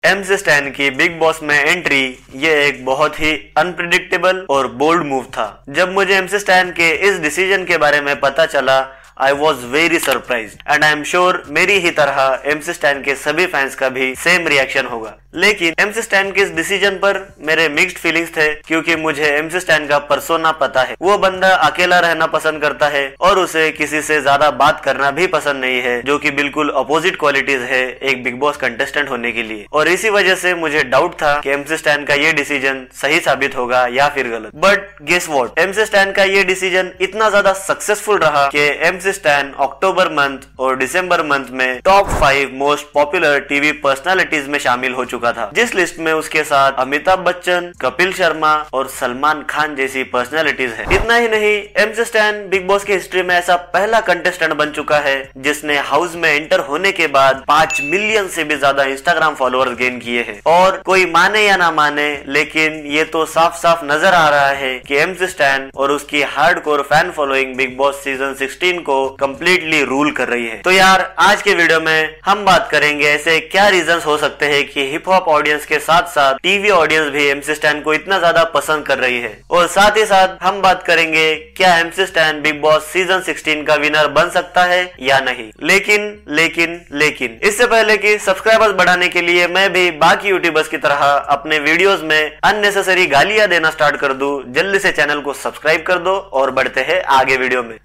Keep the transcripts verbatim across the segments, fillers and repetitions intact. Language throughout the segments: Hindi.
एमसी स्टैन की बिग बॉस में एंट्री ये एक बहुत ही अनप्रिडिक्टेबल और बोल्ड मूव था। जब मुझे एमसी स्टैन के इस डिसीजन के बारे में पता चला, I was very surprised and I am sure मेरी ही तरह एमसी स्टैन के सभी फैंस का भी सेम रिएक्शन होगा। लेकिन एमसी स्टैन के इस डिसीजन पर मेरे मिक्स्ड फीलिंग्स थे, क्योंकि मुझे एमसी स्टैन का पर्सोना पता है। वो बंदा अकेला रहना पसंद करता है और उसे किसी से ज्यादा बात करना भी पसंद नहीं है, जो कि बिल्कुल अपोजिट क्वालिटीज है एक बिग बॉस कंटेस्टेंट होने के लिए। और इसी वजह से मुझे डाउट था कि एमसी स्टैन का ये डिसीजन सही साबित होगा या फिर गलत। But guess what, MC Stan का ये डिसीजन इतना ज्यादा सक्सेसफुल रहा कि एमसी स्टैन अक्टूबर मंथ और दिसंबर मंथ में top five most popular TV personalities में शामिल हो चुका था, जिस लिस्ट में उसके साथ अमिताभ बच्चन, कपिल शर्मा और सलमान खान जैसी पर्सनालिटीज है। इतना ही नहीं, एमसी स्टैन बिग बॉस की हिस्ट्री में ऐसा पहला कंटेस्टेंट बन चुका है जिसने हाउस में एंटर होने के बाद पांच मिलियन से भी ज्यादा इंस्टाग्राम फॉलोअर्स गेन किए हैं। और कोई माने या ना माने, लेकिन ये तो साफ साफ नजर आ रहा है कि एमसी स्टैन और उसकी hardcore fan following Bigg boss season sixteen को कंप्लीटली रूल कर रही है। तो यार, आज के वीडियो में हम बात करेंगे ऐसे क्या रीजंस हो सकते हैं कि हिप हॉप ऑडियंस के साथ साथ टीवी ऑडियंस भी एमसी स्टैन को इतना ज्यादा पसंद कर रही है। और साथ ही साथ हम बात करेंगे क्या MC Stan Bigg boss season sixteen का विनर बन सकता है या नहीं। लेकिन लेकिन लेकिन इससे पहले कि सब्सक्राइबर्स बढ़ाने के लिए मैं भी बाकी यूट्यूबर्स की तरह अपने वीडियोस में अननेसेसरी गालियां देना स्टार्ट कर दूं, जल्दी से चैनल को सब्सक्राइब कर दो और बढ़ते हैं आगे वीडियो में।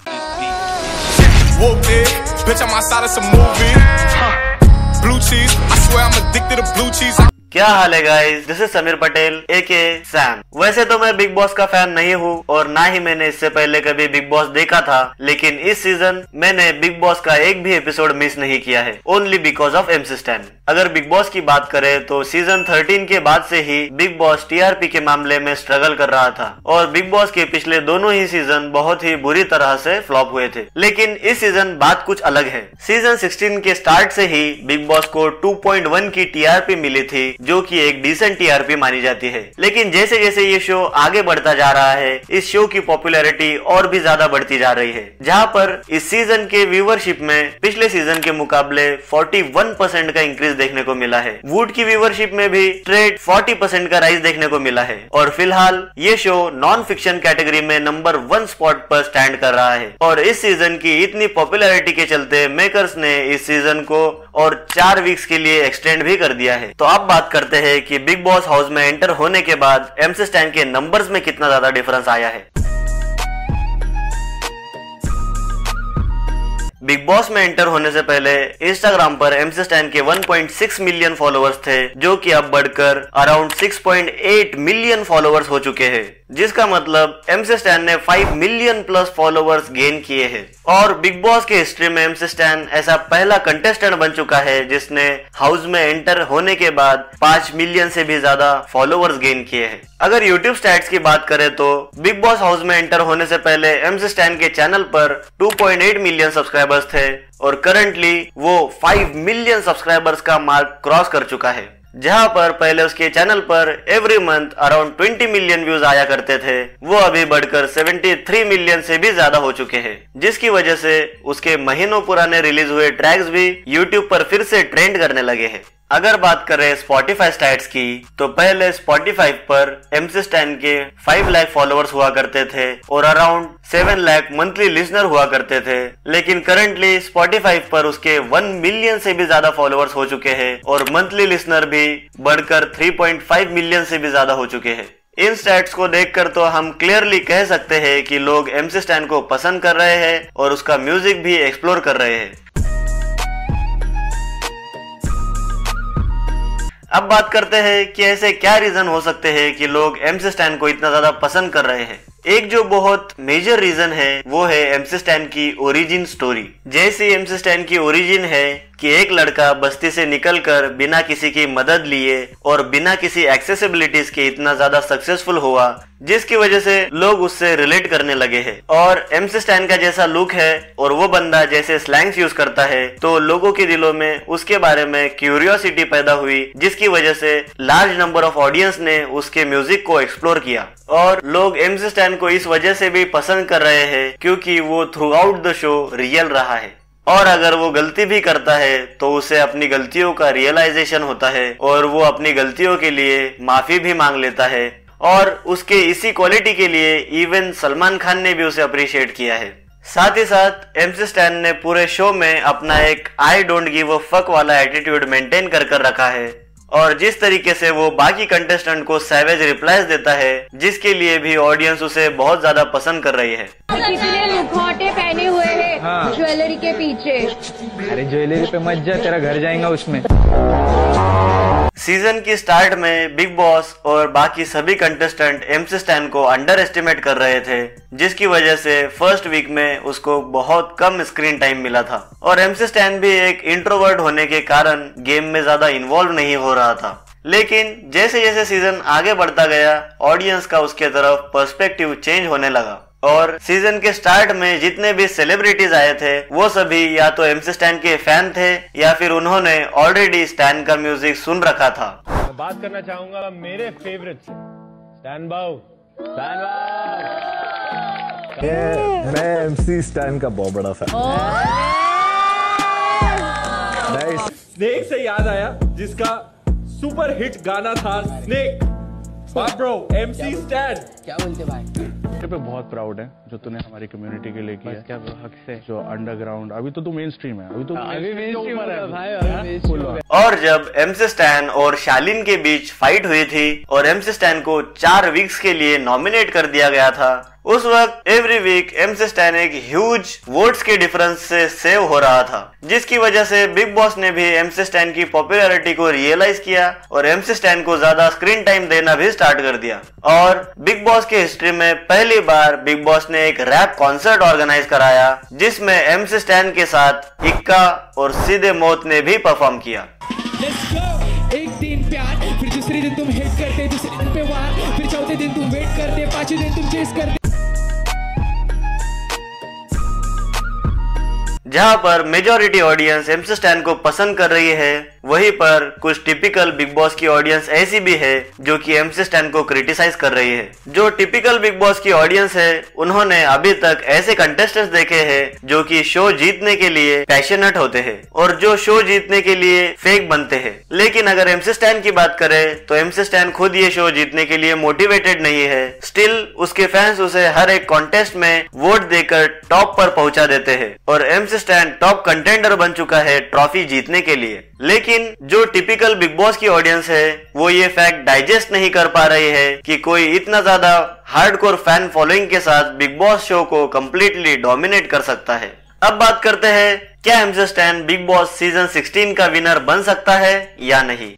Whoop it, bitch, I'm outside of some movie. Blue cheese, I swear I'm addicted to blue cheese. क्या हाल है guys, this is Sameer Patel aka Sam. वैसे तो मैं बिग बॉस का फैन नहीं हूँ और ना ही मैंने इससे पहले कभी बिग बॉस देखा था, लेकिन इस सीजन मैंने बिग बॉस का एक भी एपिसोड मिस नहीं किया है, only because of MC Stan. अगर बिग बॉस की बात करें तो सीजन थर्टीन के बाद से ही बिग बॉस टीआरपी के मामले में स्ट्रगल कर रहा था और बिग बॉस के पिछले दोनों ही सीजन बहुत ही बुरी तरह से फ्लॉप हुए थे। लेकिन इस सीजन बात कुछ अलग है। सीजन सिक्सटीन के स्टार्ट से ही बिग बॉस को टू पॉइंट वन की टीआरपी मिली थी, जो कि एक डिसेंट टीआरपी मानी जाती है। लेकिन जैसे जैसे ये शो आगे बढ़ता जा रहा है, इस शो की पॉपुलैरिटी और भी ज्यादा बढ़ती जा रही है, जहां पर इस सीजन के व्यूवरशिप में पिछले सीजन के मुकाबले इकतालीस परसेंट का इंक्रीज देखने को मिला है। वुड की व्यूवरशिप में भी स्ट्रेट चालीस परसेंट का राइज देखने को मिला है और फिलहाल ये शो नॉन फिक्शन कैटेगरी में नंबर वन स्पॉट पर स्टैंड कर रहा है। और इस सीजन की इतनी पॉपुलैरिटी के चलते मेकर्स ने इस सीजन को और चार वीक्स के लिए एक्सटेंड भी कर दिया है। तो अब बात करते हैं कि बिग बॉस हाउस में एंटर होने के बाद एमसी स्टैन के नंबर्स में कितना ज्यादा डिफरेंस आया है। बिग बॉस में एंटर होने से पहले इंस्टाग्राम पर एमसी स्टैन के one point six million followers थे, जो कि अब बढ़कर around six point eight million followers हो चुके हैं, जिसका मतलब एमसी स्टैन ने five million plus followers gain किए हैं। और बिग बॉस के हिस्ट्री में एमसी स्टैन ऐसा पहला कंटेस्टेंट बन चुका है जिसने हाउस में एंटर होने के बाद पांच मिलियन से भी ज्यादा फॉलोअर्स गेन किए हैं। अगर यूट्यूब स्टैट्स की बात करें तो बिग बॉस हाउस में एंटर होने से पहले एमसी स्टैन के चैनल पर two point eight million subscribers थे और करंटली वो फाइव मिलियन सब्सक्राइबर्स का मार्क क्रॉस कर चुका है, जहां पर पहले उसके चैनल पर every month around twenty million views आया करते थे, वो अभी बढ़कर सेवेंटी थ्री मिलियन से भी ज्यादा हो चुके हैं, जिसकी वजह से उसके महीनों पुराने रिलीज हुए ट्रैक्स भी यूट्यूब पर फिर से ट्रेंड करने लगे हैं। अगर बात करें स्पॉटिफाई स्टैट्स की, तो पहले स्पॉटिफाई पर एमसी स्टैन के फाइव लाख फॉलोअर्स हुआ करते थे और around seven lakh monthly listener हुआ करते थे, लेकिन करंटली स्पॉटिफाई पर उसके वन मिलियन से भी ज्यादा फॉलोअर्स हो चुके हैं और मंथली लिसनर भी बढ़कर थ्री पॉइंट फाइव मिलियन से भी ज्यादा हो चुके हैं। इन स्टैट्स को देखकर तो हम क्लियरली कह सकते हैं कि लोग एमसी स्टैन को पसंद कर रहे हैं और उसका म्यूजिक भी एक्सप्लोर कर रहे हैं। अब बात करते हैं कि ऐसे क्या रीजन हो सकते हैं कि लोग एमसी स्टैन को इतना ज्यादा पसंद कर रहे हैं। एक जो बहुत मेजर रीजन है वो है एमसी स्टैन की ओरिजिन स्टोरी। जैसी एमसी स्टैन की ओरिजिन है कि एक लड़का बस्ती से निकलकर बिना किसी की मदद लिए और बिना किसी एक्सेसिबिलिटीज के इतना ज्यादा सक्सेसफुल हुआ, जिसकी वजह से लोग उससे रिलेट करने लगे हैं। और एमसी स्टैन का जैसा लुक है और वो बंदा जैसे स्लैंग्स यूज करता है, तो लोगों के दिलों में उसके बारे में क्यूरियोसिटी पैदा हुई, जिसकी वजह से लार्ज नंबर ऑफ ऑडियंस ने उसके म्यूजिक को एक्सप्लोर किया। और लोग एमसी स्टैन को इस वजह से भी पसंद कर रहे हैं क्योंकि वो throughout the show real रहा है। और अगर वो गलती भी करता है तो उसे अपनी गलतियों का रियलाइजेशन होता है और वो अपनी गलतियों के लिए माफी भी मांग लेता है। और उसके इसी क्वालिटी के लिए इवन सलमान खान ने भी उसे अप्रिशिएट किया है। साथ ही साथ एमसी स्टैन ने पूरे शो में अपना एक I don't give a fuck वाला एटीट्यूड मेंटेन कर कर रखा है और जिस तरीके से वो बाकी कंटेस्टेंट को सैवेज रिप्लाईज देता है, जिसके लिए भी ऑडियंस उसे बहुत ज्यादा पसंद कर रही है। किसी ने मुखौटे पहने हुए हैं हाँ। ज्वेलरी के पीछे। अरे ज्वेलरी पे मत जा, तेरा घर जाएगा उसमें। सीजन की स्टार्ट में बिग बॉस और बाकी सभी कंटेस्टेंट एमसी स्टैन को अंडर एस्टिमेट कर रहे थे, जिसकी वजह से फर्स्ट वीक में उसको बहुत कम स्क्रीन टाइम मिला था और एमसी स्टैन भी एक इंट्रोवर्ट होने के कारण गेम में ज्यादा इन्वॉल्व नहीं हो रहा था। लेकिन जैसे जैसे सीजन आगे बढ़ता गया, ऑडियंस का उसके तरफ पर्सपेक्टिव चेंज होने लगा और सीजन के स्टार्ट में जितने भी सेलिब्रिटीज आए थे वो सभी या तो एमसी स्टैन के फैन थे या फिर उन्होंने ऑलरेडी स्टैन का म्यूजिक सुन रखा था। मैं बात करना चाहूंगा मेरे फेवरेट से, स्टैन बाऊ। स्टैन बाऊ मैं एमसी स्टैन का बहुत बड़ा फैन। स्नेक से याद आया जिसका सुपर हिट गाना था स्नेक। ब्रो एमसी स्टैन क्या बोलते भाई? पे बहुत प्राउड है जो तूने हमारी कम्युनिटी के लिए किया। क्या हक से जो अंडरग्राउंड, अभी तो तू मेन स्ट्रीम है, अभी तो अभी मेन स्ट्रीम है भाई, अभी मेन स्ट्रीम है। और जब एमसी स्टैन और शालीन के बीच फाइट हुई थी और एमसी स्टैन को चार वीक्स के लिए नॉमिनेट कर दिया गया था, उस वक्त एवरी वीक एमसी स्टैन एक ह्यूज वोट्स के डिफरेंस से सेव हो रहा था, जिसकी वजह से बिग बॉस ने भी एमसी स्टैन की पॉपुलैरिटी को रियलाइज किया और एमसी स्टैन को ज्यादा स्क्रीन टाइम देना भी स्टार्ट कर दिया। और बिग बॉस के हिस्ट्री में पहली बार बिग बॉस ने एक रैप कॉन्सर्ट ऑर्गेनाइज कराया, जिसमें एमसी स्टैन के साथ इक्का और सीधे मौत ने भी परफॉर्म किया। एक दिन प्यार, फिर दूसरे दिन तुम हिट करते, दूसरे दिन पे वार, फिर चौथे दिन तुम वेट करते, पांचवें दिन तुम चेस करते। जहां पर मेजॉरिटी ऑडियंस एमसी स्टैन को पसंद कर रही है, वहीं पर कुछ टिपिकल बिग बॉस की ऑडियंस ऐसी भी है जो कि एमसी स्टैन को क्रिटिसाइज कर रही है। जो टिपिकल बिग बॉस की ऑडियंस है, उन्होंने अभी तक ऐसे कंटेस्टेंट्स देखे हैं जो कि शो जीतने के लिए पैशनेट होते हैं और जो शो जीतने के लिए फेक बनते हैं। लेकिन अगर एमसी स्टैन की बात करें तो एमसी स्टैन खुद ये शो जीतने के लिए मोटिवेटेड नहीं है। स्टिल उसके फैंस उसे हर एक कॉन्टेस्ट में वोट देकर टॉप पर पहुंचा देते हैं और एमसी स्टैन टॉप कंटेंडर बन चुका है ट्रॉफी जीतने के लिए। लेकिन जो टिपिकल बिग बॉस की ऑडियंस है वो ये फैक्ट डाइजेस्ट नहीं कर पा रही है कि कोई इतना ज्यादा हार्डकोर फैन फॉलोइंग के साथ बिग बॉस शो को कंप्लीटली डोमिनेट कर सकता है। अब बात करते हैं, क्या MC Stan Bigg boss season सोलह का विनर बन सकता है या नहीं।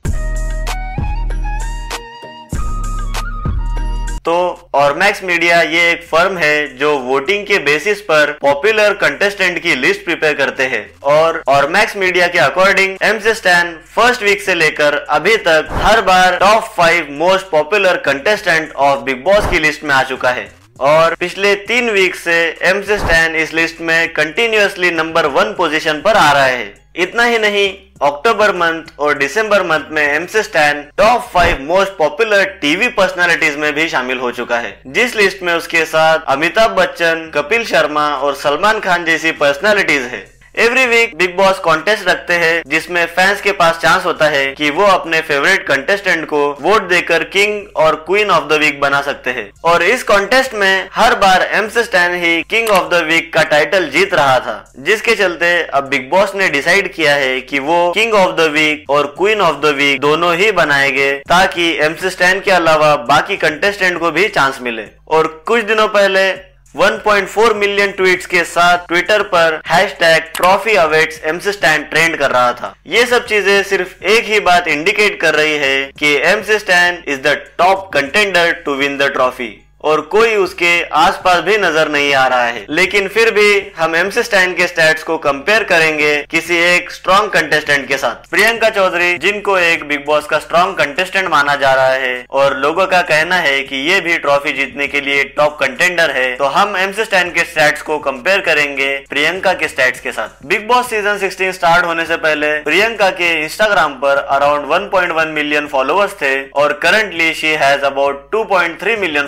तो ऑरमैक्स मीडिया ये एक फर्म है जो वोटिंग के बेसिस पर पॉपुलर कंटेस्टेंट की लिस्ट प्रिपेयर करते हैं और ऑरमैक्स मीडिया के according MC Stan first week से लेकर अभी तक हर बार top five most popular contestant of Bigg Boss की लिस्ट में आ चुका है और पिछले तीन वीक से एमसी स्टैन इस लिस्ट में कंटिन्यूअसली नंबर वन पोजीशन पर आ रहा है। इतना ही नहीं, अक्टूबर मंथ और दिसंबर मंथ में MC Stan top five most popular TV personalities में भी शामिल हो चुका है, जिस लिस्ट में उसके साथ अमिताभ बच्चन, कपिल शर्मा और सलमान खान जैसी पर्सनालिटीज है। Every week Bigg Boss contest रखते हैं जिसमें फैंस के पास चांस होता है कि वो अपने फेवरेट कंटेस्टेंट को वोट देकर किंग और क्वीन ऑफ द वीक बना सकते हैं और इस कॉन्टेस्ट में हर बार एमसी स्टैन ही किंग ऑफ द वीक का टाइटल जीत रहा था, जिसके चलते अब बिग बॉस ने डिसाइड किया है कि वो किंग ऑफ द वीक और क्वीन ऑफ द वीक दोनों ही बनाएंगे ताकि एमसी स्टैन के अलावा बाकी कंटेस्टेंट को भी चांस मिले। और कुछ दिनों पहले one point four million tweets के साथ ट्विटर पर hashtag trophy awaits MC Stan trend कर रहा था। ये सब चीजें सिर्फ एक ही बात इंडिकेट कर रही है कि MC Stan is the top contender to win the trophy और कोई उसके आसपास भी नजर नहीं आ रहा है। लेकिन फिर भी हम एमसी स्टैन के स्टैट्स को कंपेयर करेंगे किसी एक स्ट्रॉन्ग कंटेस्टेंट के साथ। प्रियंका चौधरी, जिनको एक बिग बॉस का स्ट्रॉन्ग कंटेस्टेंट माना जा रहा है और लोगों का कहना है कि ये भी ट्रॉफी जीतने के लिए टॉप कंटेंडर है, तो हम एमसी स्टैन के स्टैट्स को कंपेयर करेंगे प्रियंका के स्टैट्स के साथ। बिग बॉस सीजन सोलह स्टार्ट होने से पहले प्रियंका के इंस्टाग्राम पर around one point one million followers थे और currently she has about two point three million followers,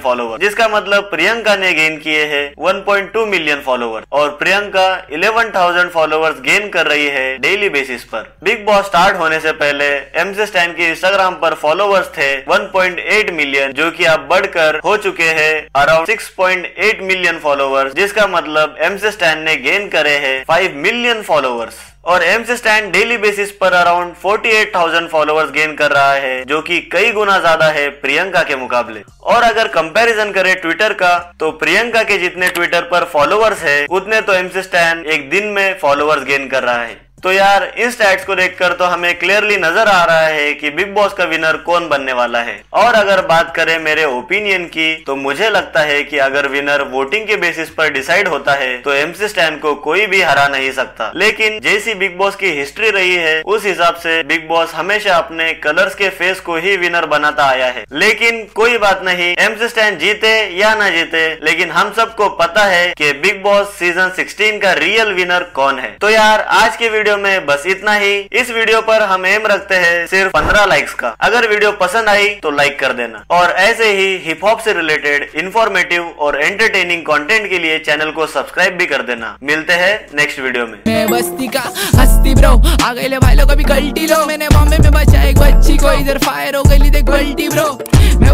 जिसका मतलब प्रियंका ने गेन किए हैं one point two million follower और Priyanka eleven thousand followers gain कर रही है डेली बेसिस पर। बिग बॉस स्टार्ट होने से पहले एमसी स्टैन के इंस्टाग्राम पर फॉलोवर्स थे वन पॉइंट एट मिलियन, जो कि अब बढ़कर हो चुके हैं around six point eight million followers, जिसका मतलब एमसी स्टैन ने गेन करे हैं फाइव मिलियन फॉलोवर्स। और एमसी स्टैन डेली बेसिस पर around forty eight thousand followers gain कर रहा है, जो कि कई गुना ज्यादा है प्रियंका के मुकाबले। और अगर कंपैरिजन करें ट्विटर का, तो प्रियंका के जितने ट्विटर पर फॉलोवर्स है उतने तो एमसी स्टैन एक दिन में फॉलोवर्स गेन कर रहा है। तो यार इन स्टैट्स को देखकर तो हमें क्लियरली नजर आ रहा है कि बिग बॉस का विनर कौन बनने वाला है। और अगर बात करें मेरे ओपिनियन की, तो मुझे लगता है कि अगर विनर वोटिंग के बेसिस पर डिसाइड होता है तो एमसी स्टैन को कोई भी हरा नहीं सकता। लेकिन जैसी बिग बॉस की हिस्ट्री रही है उस हिसाब से बिग बॉस हमेशा अपने कलर्स के फेस को ही विनर बनाता आया है। लेकिन कोई बात नहीं, एमसी स्टैन जीते या ना जीते, लेकिन हम सबको पता है कि बिग बॉस सीजन सिक्सटीन का रियल विनर कौन है। तो यार आज के वीडियो में बस इतना ही। इस वीडियो पर हम एम रखते हैं सिर्फ पंद्रह लाइक्स का। अगर वीडियो पसंद आई तो लाइक कर देना और ऐसे ही हिप हॉप से रिलेटेड इंफॉर्मेटिव और एंटरटेनिंग कंटेंट के लिए चैनल को सब्सक्राइब भी कर देना। मिलते हैं नेक्स्ट वीडियो में। मैं बस्ती का हस्ती ब्रो, आ गए भाई लोग अभी गलती लो, मैंने बॉम्बे में बचा एक बच्ची को, इधर फायर हो गई देख गलती ब्रो।